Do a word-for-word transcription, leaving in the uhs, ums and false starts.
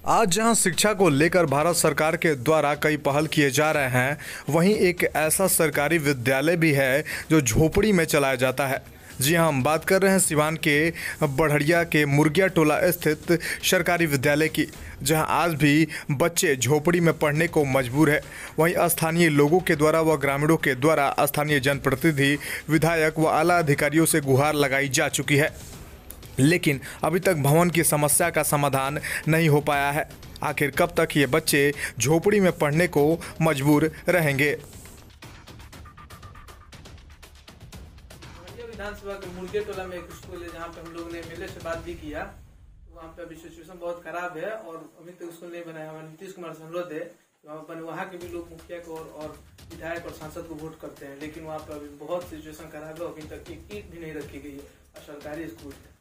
आज जहां शिक्षा को लेकर भारत सरकार के द्वारा कई पहल किए जा रहे हैं, वहीं एक ऐसा सरकारी विद्यालय भी है जो झोपड़ी में चलाया जाता है। जी हां, हम बात कर रहे हैं सिवान के बढ़िया के मुर्गिया टोला स्थित सरकारी विद्यालय की, जहां आज भी बच्चे झोपड़ी में पढ़ने को मजबूर है। वहीं स्थानीय लोगों के द्वारा व ग्रामीणों के द्वारा स्थानीय जनप्रतिनिधि, विधायक व आला अधिकारियों से गुहार लगाई जा चुकी है, लेकिन अभी तक भवन की समस्या का समाधान नहीं हो पाया है। आखिर कब तक ये बच्चे झोपड़ी में पढ़ने को मजबूर रहेंगे? विधानसभा के मुर्गिया टोला में एक स्कूल है, जहाँ पे हम लोगों ने एमएलए से बात भी किया। वहाँ पे अभी सिचुएशन बहुत खराब है और अभी तक स्कूल नहीं बनाया। हमारे नीतीश कुमार से अनुरोध है, वहाँ के भी लोग मुखिया को और विधायक और सांसद को वोट करते हैं, लेकिन वहाँ पे अभी बहुत सिचुएशन खराब है। अभी तक एक ईंट भी नहीं रखी गई है और सरकारी स्कूल है।